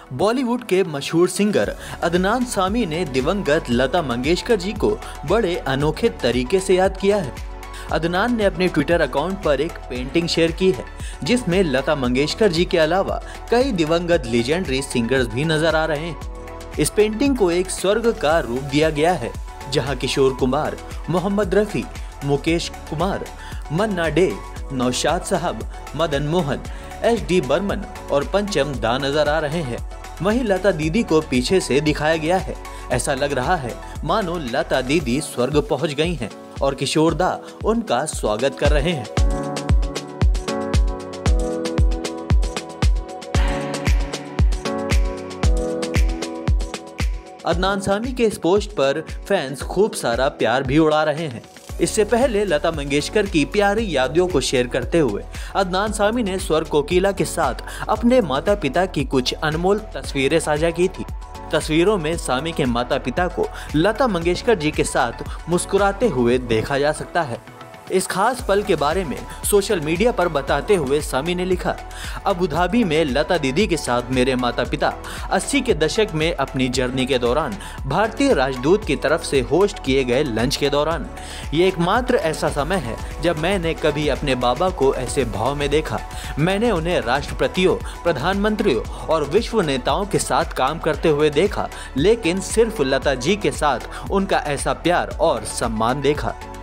बॉलीवुड के मशहूर सिंगर अदनान सामी ने दिवंगत लता मंगेशकर जी को बड़े अनोखे तरीके से याद किया है। अदनान ने अपने ट्विटर अकाउंट पर एक पेंटिंग शेयर की है जिसमें लता मंगेशकर जी के अलावा कई दिवंगत लेजेंडरी सिंगर्स भी नजर आ रहे हैं। इस पेंटिंग को एक स्वर्ग का रूप दिया गया है जहां किशोर कुमार, मोहम्मद रफी, मुकेश कुमार, मन्ना डे, नौशाद साहब, मदन मोहन, HD बर्मन और पंचम दा नजर आ रहे हैं। वहीं लता दीदी को पीछे से दिखाया गया है। ऐसा लग रहा है मानो लता दीदी स्वर्ग पहुंच गई हैं और किशोर दा उनका स्वागत कर रहे हैं। अदनान सामी के इस पोस्ट पर फैंस खूब सारा प्यार भी उड़ा रहे हैं। इससे पहले लता मंगेशकर की प्यारी यादों को शेयर करते हुए अदनान सामी ने स्वर कोकिला के साथ अपने माता पिता की कुछ अनमोल तस्वीरें साझा की थी। तस्वीरों में सामी के माता पिता को लता मंगेशकर जी के साथ मुस्कुराते हुए देखा जा सकता है। इस खास पल के बारे में सोशल मीडिया पर बताते हुए सामी ने लिखा, अबू धाबी में लता दीदी के साथ मेरे माता पिता 80 के दशक में अपनी जर्नी के दौरान भारतीय राजदूत की तरफ से होस्ट किए गए लंच के दौरान। ये एकमात्र ऐसा समय है जब मैंने कभी अपने बाबा को ऐसे भाव में देखा। मैंने उन्हें राष्ट्रपतियों, प्रधानमंत्रियों और विश्व नेताओं के साथ काम करते हुए देखा, लेकिन सिर्फ लता जी के साथ उनका ऐसा प्यार और सम्मान देखा।